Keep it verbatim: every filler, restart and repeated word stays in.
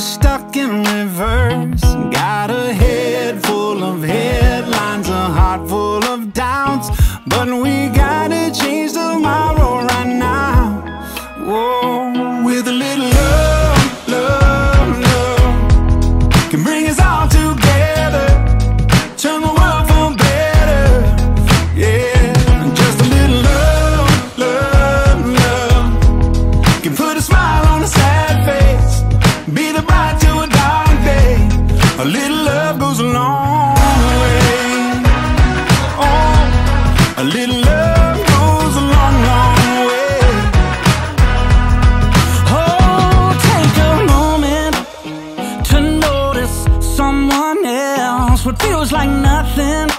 stuck in reverse. Got a head full of headlines, a heart full of doubts, but we gotta change tomorrow right now. Whoa, with a little love, love, love can bring us all together, turn the world for better. Yeah, just a little love, love, love can put a smile on a sad face, be the bright to a dark day. A little love goes a long way. Oh, a little love goes a long, long way. Oh, take a moment to notice someone else, what feels like nothing